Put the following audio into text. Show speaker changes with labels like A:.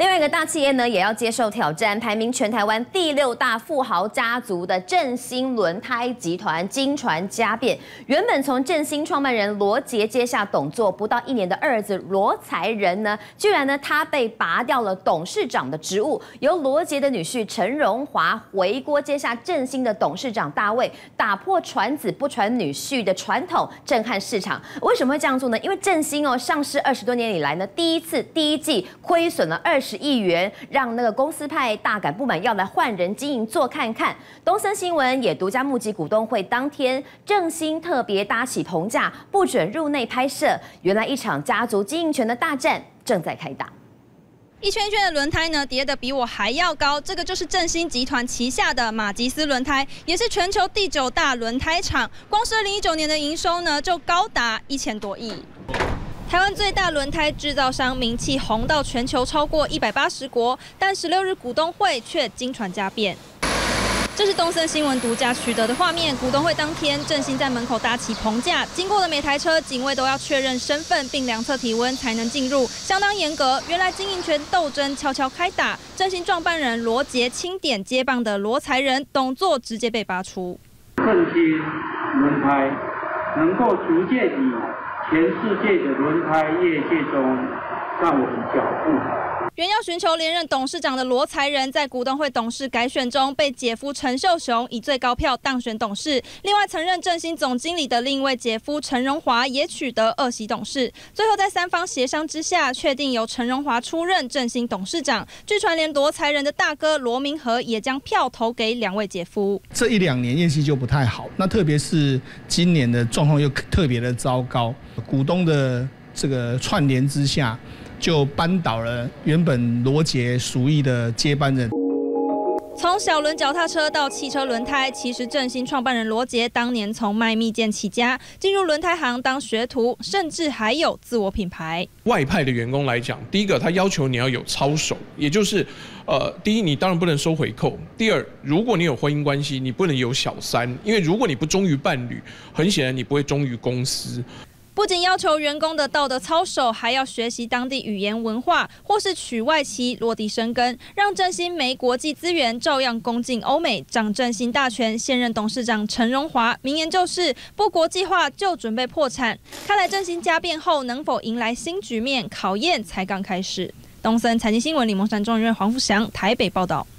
A: 另外一个大企业呢，也要接受挑战，排名全台湾第6大富豪家族的振兴轮胎集团经传家变。原本从振兴创办人罗杰接下董座不到1年的儿子罗才仁呢，居然呢他被拔掉了董事长的职务，由罗杰的女婿陈荣华回锅接下振兴的董事长大位，打破传子不传女婿的传统，震撼市场。为什么会这样做呢？因为振兴上市20多年以来呢，第一季亏损了20亿元，让那个公司派大感不满，要来换人经营做看看。东森新闻也独家目击股东会当天，振兴特别搭起棚架，不准入内拍摄。原来一场家族经营权的大战正在开打。
B: 一圈一圈的轮胎呢，叠得比我还要高。这个就是振兴集团旗下的马吉斯轮胎，也是全球第9大轮胎厂。光是2019年的营收呢，就高达1000多亿。台湾最大轮胎制造商名气红到全球超过180国，但16日股东会却经传家变。这是东森新闻独家取得的画面。股东会当天，振兴在门口搭起棚架，经过的每台车警卫都要确认身份并量测体温才能进入，相当严格。原来经营权斗争悄悄开打，振兴创办人罗杰钦点接棒的罗才仁，董座直接被拔出。
C: 振兴轮胎能够逐渐以全世界的轮胎业界中站稳脚步。
B: 原要寻求连任董事长的罗才仁，在股东会董事改选中被姐夫陈秀雄以最高票当选董事。另外，曾任振兴总经理的另一位姐夫陈荣华也取得2席董事。最后在3方协商之下，确定由陈荣华出任振兴董事长。据传，连罗才仁的大哥罗明和也将票投给2位姐夫。
D: 这1、2年业绩就不太好，那特别是今年的状况又特别的糟糕，股东的这个串联之下，就扳倒了原本罗杰属意的接班人。
B: 从小轮脚踏车到汽车轮胎，其实振兴创办人罗杰当年从卖蜜饯起家，进入轮胎行当学徒，甚至还有自我品牌。
E: 外派的员工来讲，第一个他要求你要有操守，也就是第一你当然不能收回扣，第二如果你有婚姻关系，你不能有小三，因为如果你不忠于伴侣，很显然你不会忠于公司。
B: 不仅要求员工的道德操守，还要学习当地语言文化，或是取外企落地生根，让振兴没国际资源，照样攻进欧美。掌振兴大权，现任董事长陈荣华名言就是不国际化就准备破产。看来振兴家变后能否迎来新局面，考验才刚开始。东森财经新闻李梦山、钟元、黄富祥台北报道。